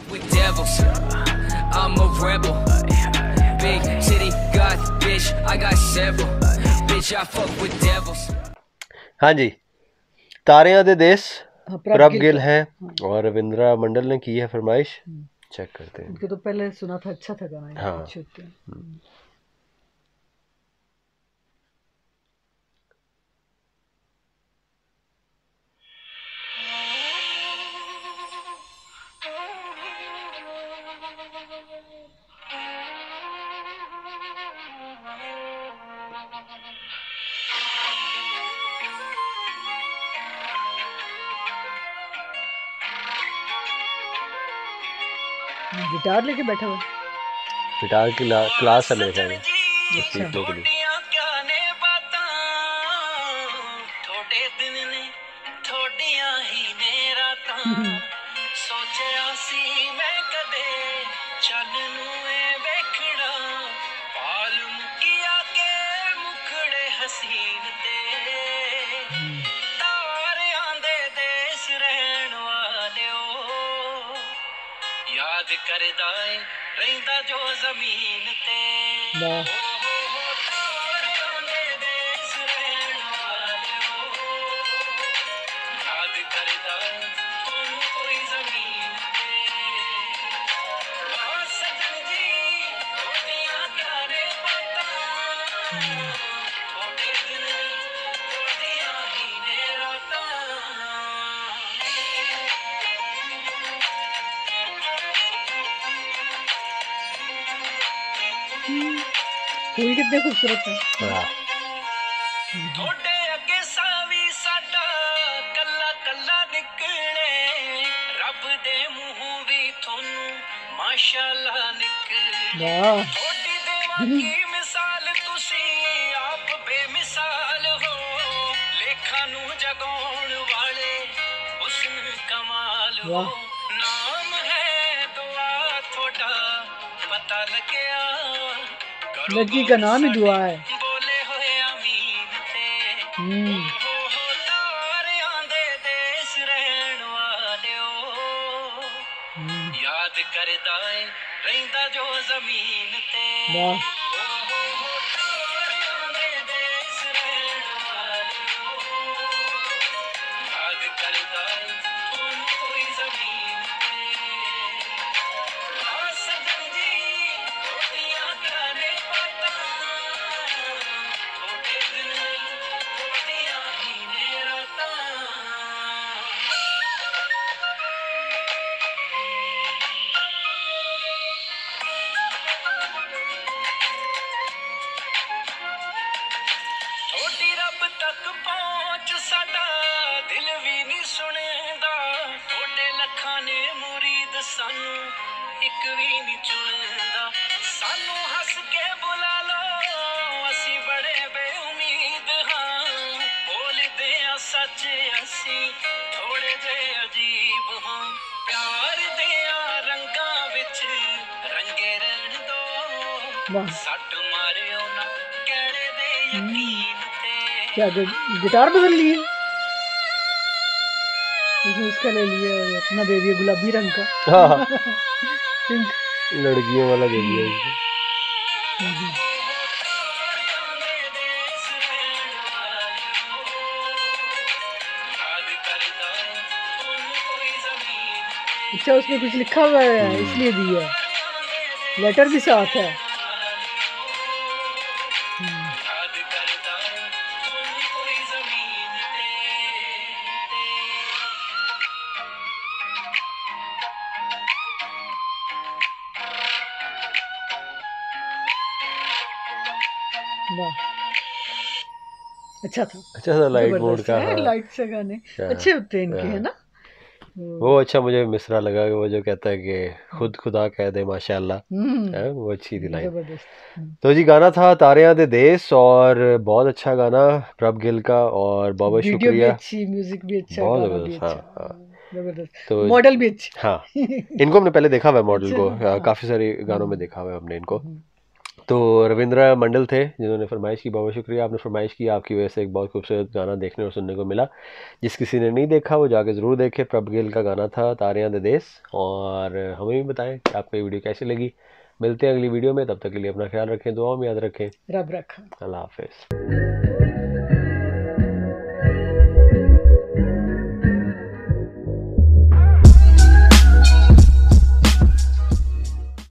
with devils. I'm a rebel. Big city got bitch, I got several. Bitch, I fuck with devils. हाँ जी, तारियां दे देश प्रभ गिल का। हैं और रविंद्रा मंडल ने की है फरमाइश। चेक करते हैं। उनको तो पहले सुना था, अच्छा था गाना। हाँ। अच्छे होते हैं। गिटार लेके बैठा हुआ। गिटार की क्लास है मेरे ख्याल में सीखने के लिए। याद करदा है रहिंदा जो ज़मीन ते याद करदा तुम कोई ज़मीन ते सजन जी रोटियां क्या ने पता थोड़े दिन थोड़ियां ही ने रातां फूल कितने खूबसूरत है। थोड़े अगे सावी साडा कल्ला कल्ला निकले रब दे मुंहों भी थोनू माशाअल्लाह निकले थोड़ी देवा की मिसाल तुसी आप बेमिसाल हो लेखा नू जगाउण वाले हुस्न कमाल हो नाम है दुआ थोड़ा पता लगया लड़की का नाम ही दुआ है। बोले होए अमीन ते तारियां दे देश रहन वालियो याद करदा है रहिंदा जो ज़मीन ते तारियां दे देश रहन वालियो याद करदा है तुम कोई ज़मीन ते सजन जी रोटियां क्या ने पता थोड़े दिन थोड़ियां ही ने रातां थोड़ी रब तक पहुंच साडा दिल भी नहीं सुनेंदा थोड़े लखां ने मुरीद सानू एक भी नहीं चुनेंदा सानू हंस के बुला लो असी बड़े बेउमीद हां बोलदे आ सच असी थोड़े जे अजीब हां प्यार दे रंगां विच रंगे रहन दो सट मारियो ना कहड़े दे यकीन ते क्या गिटार बदल लिए? उसका ले लिया और अपना दे दिया गुलाबी रंग का। पिंक लड़कियों वाला दे दिया। अच्छा उसमें कुछ लिखा हुआ है इसलिए दिया, लेटर भी साथ है। अच्छा था लाइट मोड का। लाइट से गाने अच्छे होते हैं इनके, है ना। वो अच्छा मुझे मिसरा लगा कि वो जो कहता है कि खुद खुदा कह दे माशाअल्लाह, वो अच्छी थी लाइन। तो जी गाना था तारियां दे देश और बहुत अच्छा गाना प्रभ गिल का और बहुत शुक्रिया। म्यूजिक भी अच्छा, बहुत गाना भी अच्छा, जबरदस्त। तो मॉडल भी अच्छा। हाँ इनको हमने पहले देखा हुआ है, मॉडल को काफी सारे गानों में देखा हुआ है हमने इनको। तो रविंद्र मंडल थे जिन्होंने फरमाइश की, बहुत शुक्रिया, आपने फरमाइश की, आपकी वजह से एक बहुत खूबसूरत गाना देखने और सुनने को मिला। जिस किसी ने नहीं देखा वो जाके ज़रूर देखे। प्रभ गिल का गाना था तारियां दे देस। और हमें भी बताएं कि आपको ये वीडियो कैसी लगी। मिलते हैं अगली वीडियो में, तब तक के लिए अपना ख्याल रखें, दुआओं में याद रखें। रब रखा। अल्लाह हाफिज़।